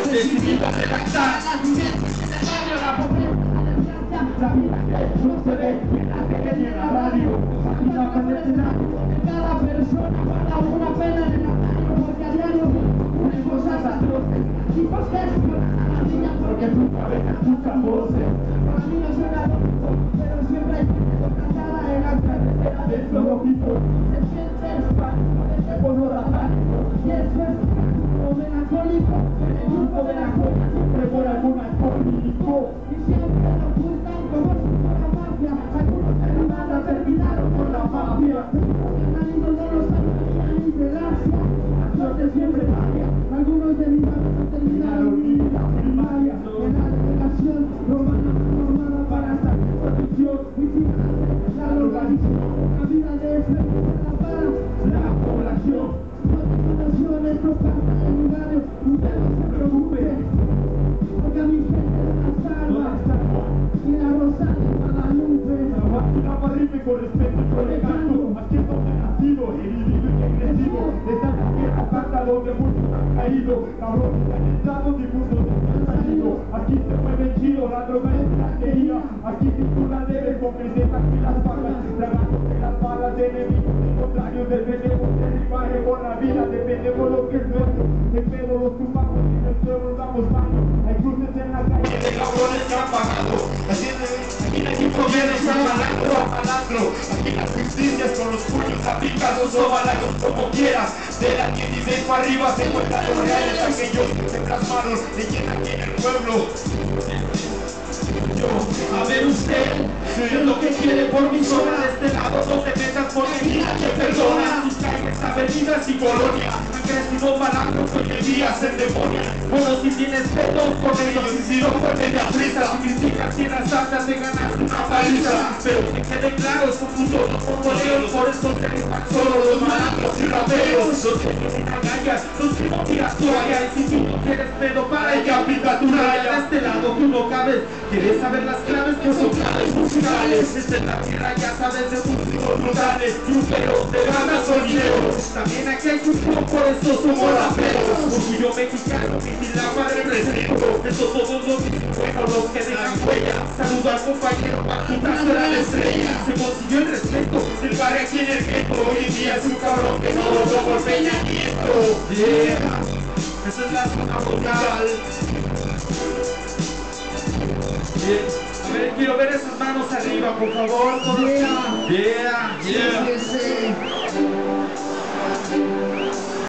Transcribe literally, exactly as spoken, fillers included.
decidido a redactar las vivencias del barrio, la pobreza, la desgracia, la vida que no se ve en la tele ni en la radio. Aquí no aparece nadie, en cada persona guarda una pena en el armario, porque a diario unen cosas atroces. Y pues que es la niña porque nunca ven, escuchan voces. Para mí no suena lógico, pero siempre hay cantada en la carretera del zoológico. Se siente el pánico desde pornográfico y eso es como melancólico. En el grupo de la joya siempre por algún alcohólico y siempre lo ocultan como si fuera mafia. Algunos de la nada terminaron con la mafia. Hermanito no lo sabía ni de gracia. La suerte siempre cambia. Algunos de mis amigos terminaron ni la primaria. En la delegación no van a formada para esta condición. Vigilante, la organización, la vida de este la para la población. No te conoció en estos cantos de lugares. Usted no se preocupe, porque a mi gente la salva. Y la Rosada de Guadalupe. La barriga con respeto yo le canto. Aquí es donde he nacido, herido y crecido. Esta es la tierra santa donde muchos han caído. Cabrones han entrado, difuntos han salido. Aquí se mueve chido, la droga es la quería. Aquí sin duda debe con crecetas y las balas. Tragándose las balas de enemigos y contrarios. Defendemos derribar por la vida, defendemos lo que es nuestro. De pedo los tumbamos y del pueblo damos mano. Hay cruces en la calle de cabrones que han pagado. Así es, aquí no hay infiernos, son malandro a malandro. Aquí las justicias con los puños aplicados o balazos como quieras. De la dieciséis para arriba se cuentan los reales, aquellos que se plasmaron leyendas aquí en el pueblo. Yo, A ver usted, ¿qué es lo que quiere por mi zona? De este lado no te metas porque mira que perdona. Sus calles, avenidas y colonia han crecido malandros hoy en día se endemonian. Bueno, si tienes pedos con ellos y si no fuerte de aprisa. Si criticas tienes altas de ganas una paliza. Pero que quede claro, es un punto no bomboleos. Por eso se están solo los malandros y raperos. Los que tienen agallas, los que no tiras toalla. Y si tú no quieres pedo para ella, pinta tu raya. De este lado tú no cabes. ¿Quieres saber las claves que son claves musicales? Esta es la tierra, ya sabes, de músicos brutales. Yuteros, de bandas sonideros. También aquí hay cultura, por eso somos raperos. Orgullo mexicano, mi la madre presento. Estos todos los buenos, los que dejan huella. Saludo al compañero, Paquita será la estrella. Se consiguió el respeto del barrio aquí en el gueto. Hoy en día es un cabrón que no votó por Peña Nieto. Yeah, esa es la zona vocal. Bien. A ver, quiero ver esas manos arriba, por favor. Todos. Yeah. Yeah, yeah. Sí, sí, sí.